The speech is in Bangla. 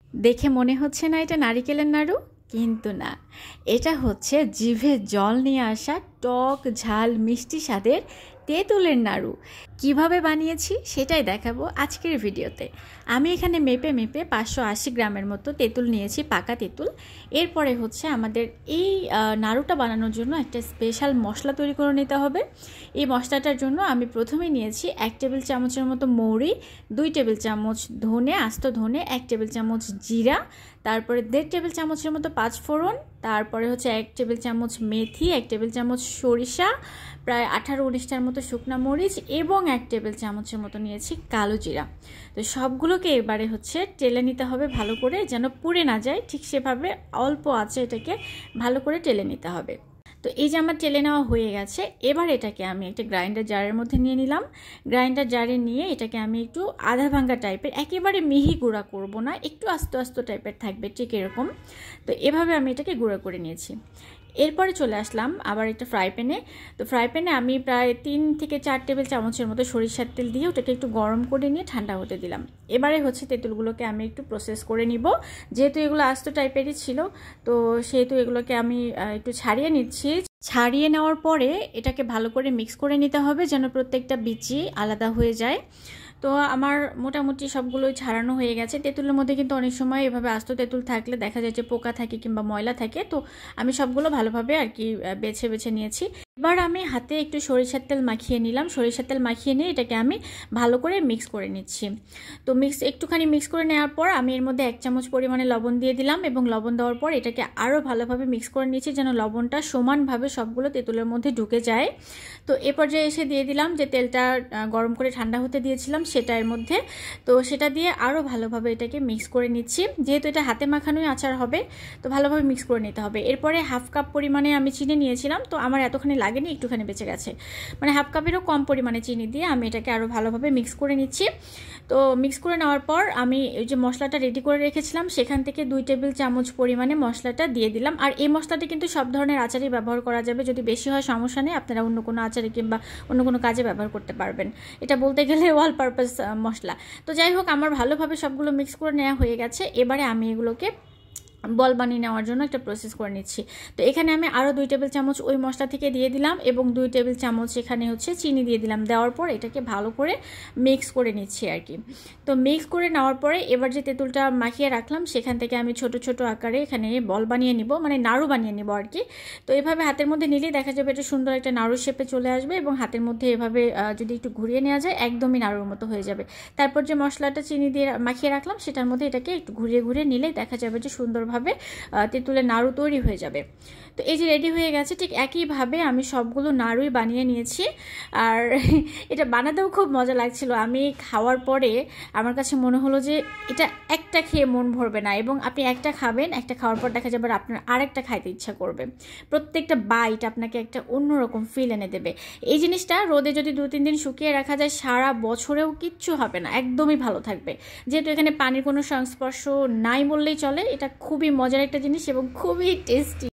দেখে মনে হচ্ছে না এটা নারিকেলের নাড়ু, কিন্তু না, এটা হচ্ছে জিভে জল নিয়ে আসা টক ঝাল মিষ্টি স্বাদের তেঁতুলের নাড়ু। কিভাবে বানিয়েছি সেটাই দেখাবো আজকের ভিডিওতে। আমি এখানে মেপে 580 গ্রামের মতো তেঁতুল নিয়েছি, পাকা তেঁতুল। এরপরে হচ্ছে আমাদের এই নাড়ুটা বানানোর জন্য একটা স্পেশাল মশলা তৈরি করে নিতে হবে। এই মশলাটার জন্য আমি প্রথমে নিয়েছি 1 টেবিল চামচের মতো মৌরি, 2 টেবিল চামচ ধনে, আস্ত ধনে, 1 টেবিল চামচ জিরা, তারপরে 1.5 টেবিল চামচের মতো পাঁচফোড়ন, তারপরে হচ্ছে 1 টেবিল চামচ মেথি, 1 টেবিল চামচ সরিষা, প্রায় 18-19টার মতো শুকনো মরিচ এবং 1 টেবিল চামচের মতো নিয়েছি কালো জিরা। তো সবগুলোকে এবারে হচ্ছে টেলে নিতে হবে ভালো করে, যেন পুড়ে না যায়, ঠিক সেভাবে অল্প আঁচে এটাকে ভালো করে টেলে নিতে হবে। তো এই যে আমার টেলে নেওয়া হয়ে গেছে, এবার এটাকে আমি একটা গ্রাইন্ডার জারের মধ্যে নিয়ে নিলাম। গ্রাইন্ডার জারে নিয়ে এটাকে আমি একটু আধা ভাঙ্গা টাইপের, একেবারে মিহি গুঁড়া করব না, একটু আস্ত আস্ত টাইপের থাকবে, ঠিক এরকম। তো এভাবে আমি এটাকে গুঁড়া করে নিয়েছি। এরপরে চলে আসলাম আবার একটা ফ্রাই প্যানে। তো ফ্রাই প্যানে আমি প্রায় 3 থেকে 4 টেবিল চামচের মতো সরিষার তেল দিয়ে ওটাকে একটু গরম করে নিয়ে ঠান্ডা হতে দিলাম। এবারে হচ্ছে তেঁতুলগুলোকে আমি একটু প্রসেস করে নিব। যেহেতু এগুলো আস্ত টাইপেরই ছিল, তো সেহেতু এগুলোকে আমি একটু ছাড়িয়ে নিচ্ছি। ছাড়িয়ে নেওয়ার পরে এটাকে ভালো করে মিক্স করে নিতে হবে, যেন প্রত্যেকটা বিচি আলাদা হয়ে যায়। তো আমার মোটামুটি সবগুলোই ছাড়ানো হয়ে গেছে। তেঁতুলের মধ্যে কিন্তু অনেক সময় এভাবে আস্ত তেঁতুল থাকলে দেখা যায় যে পোকা থাকে কিংবা ময়লা থাকে, তো আমি সবগুলো ভালোভাবে আর কি বেছে বেছে নিয়েছি। এবার আমি হাতে একটু সরিষার তেল মাখিয়ে নিলাম। সরিষার তেল মাখিয়ে নিয়ে এটাকে আমি ভালো করে মিক্স করে নিচ্ছি। তো একটুখানি মিক্স করে নেওয়ার পর আমি এর মধ্যে 1 চামচ পরিমাণে লবণ দিয়ে দিলাম, এবং লবণ দেওয়ার পর এটাকে আরও ভালোভাবে মিক্স করে নিচ্ছি, যেন লবণটা সমানভাবে সবগুলো তেঁতুলের মধ্যে ঢুকে যায়। তো এ পর্যায়ে এসে দিয়ে দিলাম যে তেলটা গরম করে ঠান্ডা হতে দিয়েছিলাম সেটা এর মধ্যে। তো সেটা দিয়ে আরও ভালোভাবে এটাকে মিক্স করে নিচ্ছি। যেহেতু এটা হাতে মাখানোই আচার হবে, তো ভালোভাবে মিক্স করে নিতে হবে। এরপরে 1/2 কাপ পরিমাণে আমি চিনি নিয়েছিলাম, তো আমার এতখানি লাগেনি, একটুখানি বেঁচে গেছে, মানে 1/2 কাপেরও কম পরিমাণে চিনি দিয়ে আমি এটাকে আরও ভালোভাবে মিক্স করে নিচ্ছি। তো মিক্স করে নেওয়ার পর আমি ওই যে মশলাটা রেডি করে রেখেছিলাম সেখান থেকে 2 টেবিল চামচ পরিমাণে মশলাটা দিয়ে দিলাম। আর এই মশলাটা কিন্তু সব ধরনের আচারে ব্যবহার করা যাবে, যদি বেশি হয় সমস্যা নেই, আপনারা অন্য কোনো আচারে কিংবা অন্য কোনো কাজে ব্যবহার করতে পারবেন। এটা বলতে গেলে অল পারপাস মশলা। তো যাই হোক, আমার ভালোভাবে সবগুলো মিক্স করে নেওয়া হয়ে গেছে। এবারে আমি এগুলোকে বল বানিয়ে নেওয়ার জন্য একটা প্রসেস করে নিচ্ছি। তো এখানে আমি আরও 2 টেবিল চামচ ওই মশলা থেকে দিয়ে দিলাম, এবং 2 টেবিল চামচ এখানে হচ্ছে চিনি দিয়ে দিলাম। দেওয়ার পর এটাকে ভালো করে মিক্স করে নিচ্ছি আর কি। তো মিক্স করে নেওয়ার পরে এবার যে তেঁতুলটা মাখিয়ে রাখলাম সেখান থেকে আমি ছোট ছোট আকারে এখানে বল বানিয়ে নিব, মানে নাড়ু বানিয়ে নিব আর কি। তো এভাবে হাতের মধ্যে নিলেই দেখা যাবে এটা সুন্দর একটা নাড়ু শেপে চলে আসবে, এবং হাতের মধ্যে এভাবে যদি একটু ঘুরিয়ে নেওয়া যায় একদমই নাড়ুর মতো হয়ে যাবে। তারপর যে মশলাটা চিনি দিয়ে মাখিয়ে রাখলাম সেটার মধ্যে এটাকে একটু ঘুরিয়ে ঘুরিয়ে নিলেই দেখা যাবে যে সুন্দর ভাবে তেঁতুলের নাড়ু তৈরি হয়ে যাবে। তো এই যে রেডি হয়ে গেছে, ঠিক একইভাবে আমি সবগুলো নাড়ুই বানিয়ে নিয়েছি। আর এটা বানাতেও খুব মজা লাগছিল। আমি খাওয়ার পরে আমার কাছে মনে হলো যে এটা একটা খেয়ে মন ভরবে না, এবং আপনি একটা খাবেন, একটা খাওয়ার পর দেখা যাবে আপনার আরেকটা খাইতে ইচ্ছা করবে। প্রত্যেকটা বাইট আপনাকে একটা অন্যরকম ফিল এনে দেবে। এই জিনিসটা রোদে যদি 2-3 দিন শুকিয়ে রাখা যায় সারা বছরেও কিচ্ছু হবে না, একদমই ভালো থাকবে। যেহেতু এখানে পানির কোনো সংস্পর্শ নাই বললেই চলে, এটা খুবই মজার একটা জিনিস এবং খুবই টেস্টি।